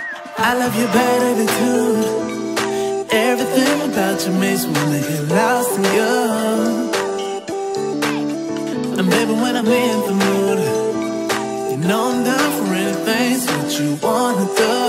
I love your bad attitude. Everything about you makes me wanna get lost in you. And baby, when I'm in the mood, you know I'm down for anything. So what you wanna do?